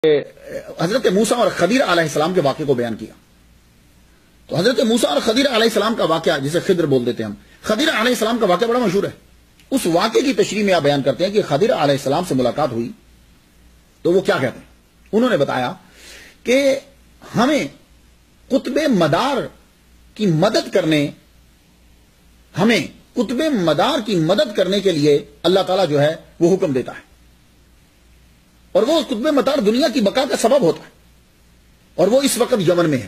حضرت موسیٰ اور خضر علیہ السلام کے واقعے کو بیان کیا. تو حضرت موسیٰ اور خضر علیہ السلام کا واقعہ، جسے خضر بول دیتے ہیں ہم، خضر علیہ السلام کا واقعہ بڑا مشہور ہے. اس واقعے کی تشریح میں آپ بیان کرتے ہیں کہ خضر علیہ السلام سے ملاقات ہوئی تو وہ کیا کہتے ہیں. انہوں نے بتایا کہ ہمیں قطب مدار کی مدد کرنے کے لیے اللہ تعالیٰ جو ہے وہ حکم دیتا ہے، اور وہ قطب مدار دنیا کی بقا کا سبب ہوتا ہے، اور وہ اس وقت یمن میں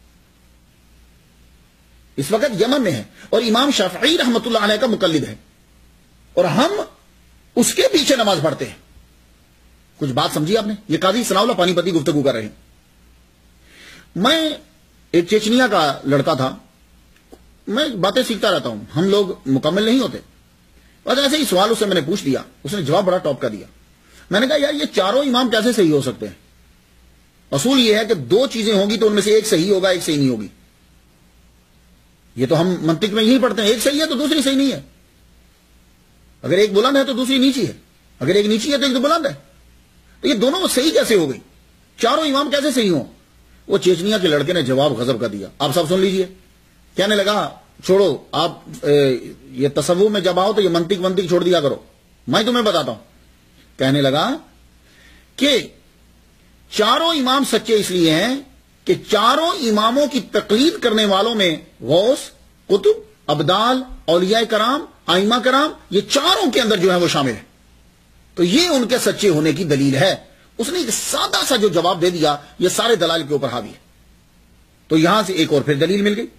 ہے. اور امام شافعی رحمۃ اللہ علیہ کا مقلد ہے، اور ہم اس کے پیچھے نماز پڑھتے ہیں. کچھ بات سمجھی آپ نے؟ یہ قاضی ثناء اللہ پانی پتی گفتگو کر رہے ہیں. میں ایک چیچنیا کا لڑکا تھا، میں باتیں سیکھتا رہتا ہوں، ہم لوگ مکمل نہیں ہوتے. بس ایسے ہی سوال اسے میں نے پوچھ دیا، اس نے جواب بڑا ٹاپ کا دیا. میں نے کہا یار یہ چاروں امام کیسے صحیح ہو سکتے ہیں؟ اصول یہ ہے کہ دو چیزیں ہوں گی تو ان میں سے ایک صحیح ہوگا، ایک صحیح نہیں ہوگی. یہ تو ہم منطق میں یہی پڑھتے ہیں، ایک صحیح ہے تو دوسری صحیح نہیں ہے. اگر ایک بلند ہے تو دوسری نیچی ہے، اگر ایک نیچی ہے تو ایک تو بلند ہے. تو یہ دونوں صحیح کیسے ہو گئی؟ چاروں امام کیسے صحیح ہوں؟ وہ چیچنیا کے لڑکے نے جواب غضب کا دیا. آپ سب سن لیجئے. کہنے لگا چھوڑو، آپ یہ تصوف میں جب آؤ تو یہ منطق چھوڑ دیا کرو، میں تمہیں بتاتا ہوں. کہنے لگا کہ چاروں امام سچے اس لیے ہیں کہ چاروں اماموں کی تقلید کرنے والوں میں غوث، قطب، ابدال، اولیاء کرام، ائمہ کرام، یہ چاروں کے اندر جو ہے وہ شامل ہے. تو یہ ان کے سچے ہونے کی دلیل ہے. اس نے ایک سادہ سا جو جواب دے دیا یہ سارے دلائل کے اوپر حاوی ہے. تو یہاں سے ایک اور پھر دلیل مل گئی.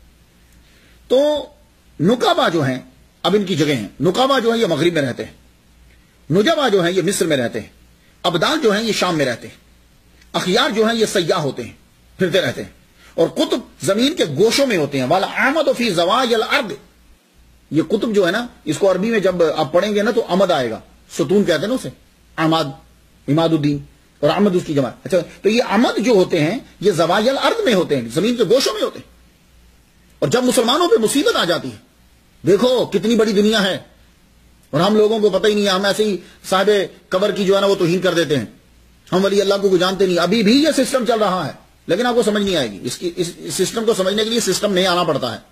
تو نقابہ جو ہیں اب ان کی جگہ ہیں. نقابہ جو ہیں یہ مغرب میں رہتے ہیں، نجبہ جو ہیں یہ مصر میں رہتے ہیں، ابدال جو ہیں یہ شام میں رہتے ہیں، اخیار جو ہیں یہ سیاح ہوتے ہیں، پھرتے رہتے ہیں، اور قطب زمین کے گوشوں میں ہوتے ہیں. والا احمد فی زواج الارض، یہ قطب جو ہے نا، اس کو عربی میں جب آپ پڑھیں گے نا تو امد آئے گا، ستون کہتے ہیں نا اسے، اماد الدین، اور احمد اس کی جمع. اچھا، تو یہ امد جو ہوتے ہیں یہ زواج الارض میں ہوتے ہیں، زمین کے گوشوں میں ہوتے ہیں. اور جب مسلمانوں پہ مصیبت آ جاتی ہے، دیکھو کتنی بڑی دنیا ہے اور ہم لوگوں کو پتہ ہی نہیں ہے، ہم ایسے ہی صاحب قبر کی جو ہے نا وہ توہین کر دیتے ہیں، ہم ولی اللہ کو جانتے نہیں. ابھی بھی یہ سسٹم چل رہا ہے، لیکن آپ کو سمجھ نہیں آئے گی. اس سسٹم کو سمجھنے کے لیے سسٹم میں آنا پڑتا ہے.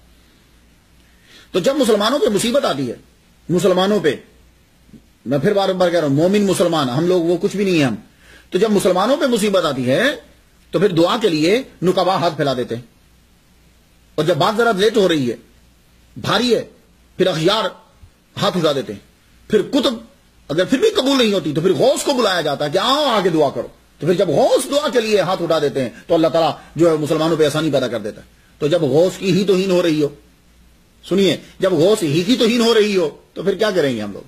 تو جب مسلمانوں پہ مصیبت آتی ہے، مسلمانوں پہ، میں پھر بار بار کہہ رہا ہوں، مومن مسلمان ہم لوگ وہ کچھ بھی نہیں ہے ہم. تو جب مسلمانوں پہ مصیبت آتی ہے تو پھر دعا کے لیے نقبہ ہاتھ پھیلا دیتے ہیں، اور جب بات ذرا لیٹ ہو رہی ہے، بھاری ہے، پھر اخیار ہاتھ اٹھا دیتے ہیں. پھر قطب اگر پھر بھی قبول نہیں ہوتی تو پھر غوث کو بلایا جاتا ہے کہ آؤ آگے دعا کرو. تو پھر جب غوث دعا کے لیے ہاتھ اٹھا دیتے ہیں تو اللہ تعالیٰ جو ہے مسلمانوں پہ آسانی پیدا کر دیتا ہے. تو جب غوث کی ہی توہین ہو رہی ہو، سنیے، جب غوث ہی کی توہین ہو رہی ہو تو پھر کیا کریں گے ہم لوگ؟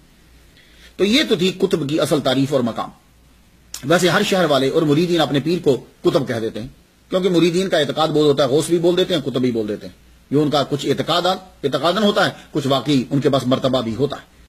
تو یہ تو تھی قطب کی اصل تعریف اور مقام. ویسے ہر شہر والے اور مریدین اپنے پیر کو قطب کہہ دیتے ہیں، کیونکہ مریدین کا اعتقاد بہت ہوتا ہے، غوث بھی بول دیتے ہیں، قطب بھی بول دیتے ہیں. یہ ان کا کچھ اعتقاداً ہوتا ہے، کچھ واقعی ان کے پاس مرتبہ بھی ہوتا ہے.